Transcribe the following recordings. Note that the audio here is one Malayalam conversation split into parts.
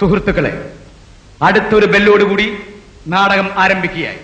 സുഹൃത്തുക്കളെ, അടുത്തൊരു ബെല്ലോടുകൂടി നാടകം ആരംഭിക്കുകയായി.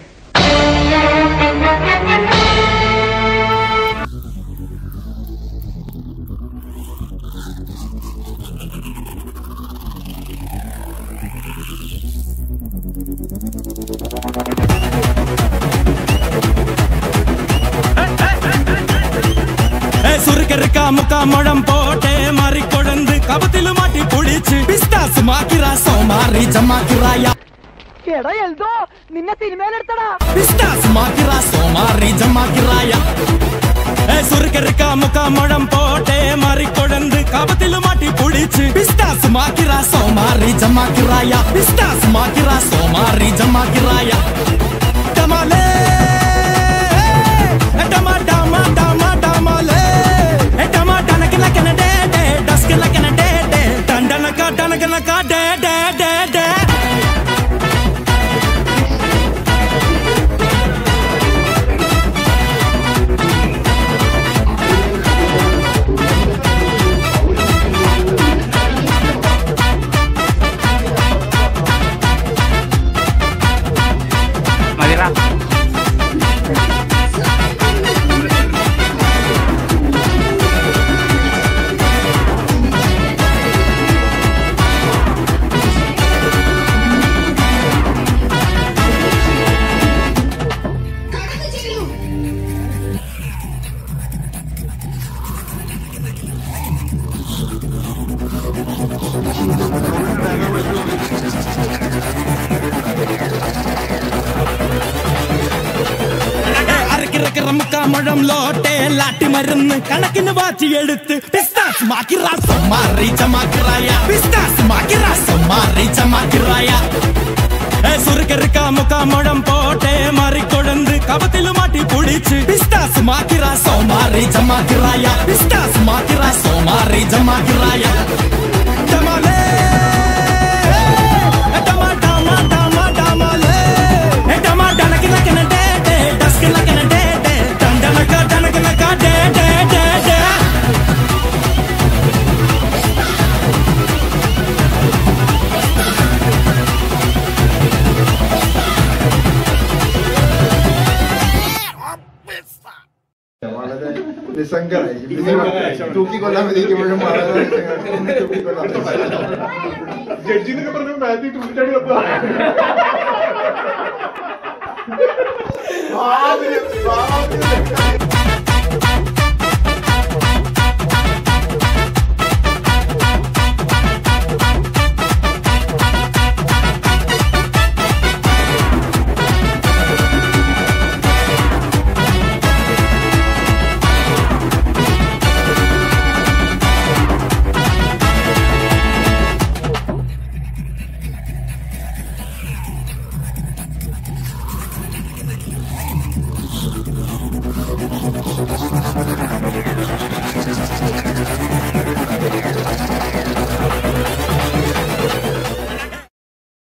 മുക്കാമഴം പോട്ടെ മാറിക്കൊടന്ത് കപത്തില് മാറ്റി പൊടിച്ച് പിസ്താസ് മാക്കിറാ സോമാറി ജമാക്കിറായ നിന്നെ സിനിമയിലെടുത്തടാ പിസ്താസ് മാക്കിറാ സോമാറി ജമാക്കിറായ സുർക്കറിക്ക മുക്കാമഴം പോട്ടെ മാറിക്കൊടന്ത് കപത്തില് മാറ്റി പൊടിച്ച് പിസ്താസ് മാക്കിറാ സോമാറി ജമാക്കിറായ പിസ്താസ് മാക്കിറാ സോമാറി ജമാക്കിറായ ടമാലേ ടമാ ടമാ ടമാ ടമാലേ മുക്കാമഴം ലോട്ടെ ലാട്ടി മരുന്ന് കണക്കിന് വാറ്റിയെടുത്ത് പിസ്താസ് മാക്കിറാ സോമാറി ജമാക്കിറായ പിസ്താസ് മാക്കിറാ സോമാറി ജമാക്കിറായ സുർക്കറിക്ക മുക്കാമഴം പോട്ടെ മാറിക്കൊടന്ത് കപത്തില് മാറ്റി പൊടിച്ച് പിസ്താസ് മാക്കിറാ സോമാറി ജമാക്കിറായ പിസ്താസ് മാക്കിറാ സോമാറി ജമാക്കിറായ ടമാലേ ടമാ ടമാ ടമാ ടമാലേ ടമാ ഡനക്കിനക്കന ഡേ ഡേ ഡസ്കിനക്കന ഡേ ഡേ ഡനക ഡനകിനക ഡേ ഡേ ഡേ ഡേ വളരെ നിസ്സംഗരായി തൂക്കിക്കൊല്ലാൻ വിധിക്കുമ്പോഴും ജഡ്ജിന്നൊക്കെ പറഞ്ഞു മാത്യു തൂക്കിച്ചാടി വന്നതാ